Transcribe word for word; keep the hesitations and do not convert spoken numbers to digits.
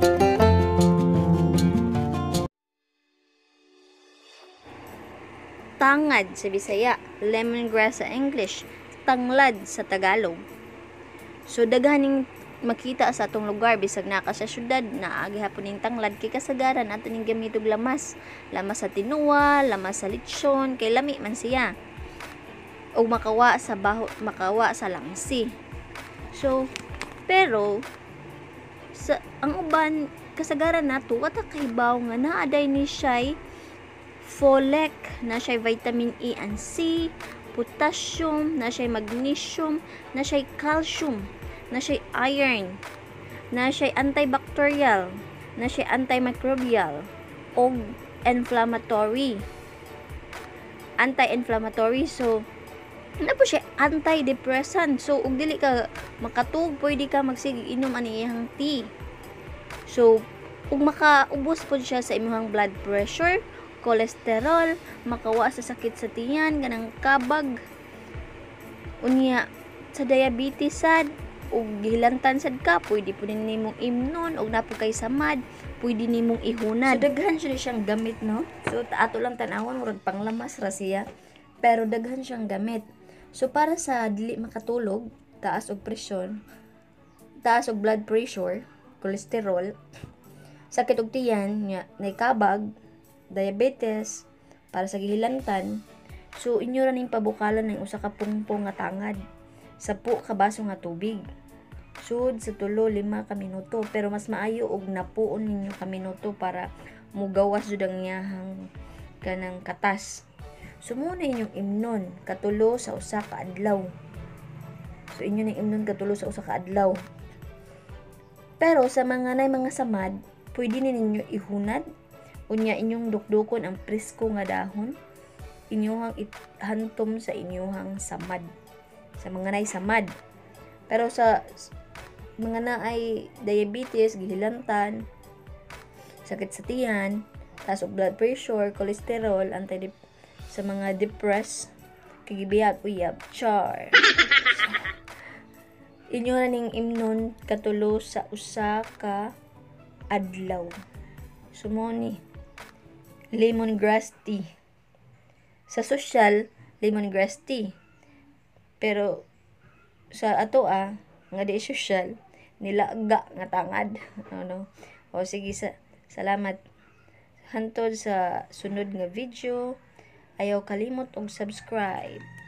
Tangad sa Bisaya, lemongrass sa English, tanglad sa Tagalog. So daghaning makita sa atong lugar bisag naka sa syudad na agi hapon ning tanglad kay kasagaran ato ning gamit og lamas, lamas sa tinuwa, lamas sa lechon kay lami man siya. O makawa sa baho, makawa sa langsi. So pero sa ang uban kasagaran nato wata kahibaw nga naa day ni siya'y folate, na siya vitamin E and C, potassium, na siya magnesium, na siya calcium, na siya iron, na siya antibacterial, na siya antimicrobial, o inflammatory. Anti-inflammatory, so na po siya antidepressant. So ug dili ka makatug, pwede ka magsige inom ani iyang tea. So ug makaubos po siya sa imong blood pressure, cholesterol, makawa sa sakit sa tiyan, ganang kabag, unya sa diabetes sad, ug gihilantan sad ka, pwede po nimong imnon, ug napo kay samad, pwede nimong ihunad. So daghan siya siyang gamit, no? So ato lang tan-awon murag panglamas ra siya, pero daghan siyang gamit. So para sa dili makatulog, taas og presyon, taas og blood pressure, cholesterol, sakit og tiyan, nya nay kabag, diabetes, para sa gihilantan, so inyo ra ning pabukalan ng usa ka pungpong nga tangad, sapu ka baso nga tubig, sud sa tulo lima ka minuto, pero mas maayo og napuon ninyo ka minuto para mugawas jud ang iyahang kanang katas. So muna inyong imnon katulo sa usa ka adlaw. So inyo ning imnon katulo sa usa ka adlaw. Pero sa mga nay mga samad, pwede ni ninyo ihunad. Unya inyong dukdukon ang presko nga dahon, inyong hantom sa inyong samad, sa mga nay samad. Pero sa mga naay diabetes, gihilantan, sakit sa tiyan, taas og blood pressure, cholesterol, anti sa mga depressed, kagibiyag uyab, char. Inyo na ning imnon katulo sa usa ka adlaw. Sumoni lemongrass tea. Sa social, lemongrass tea. Pero sa ato ah, nga di social, nilaga nga tangad. Ano? O sige, sa, salamat. Hantod sa sunod nga video. Ayaw kalimot og subscribe.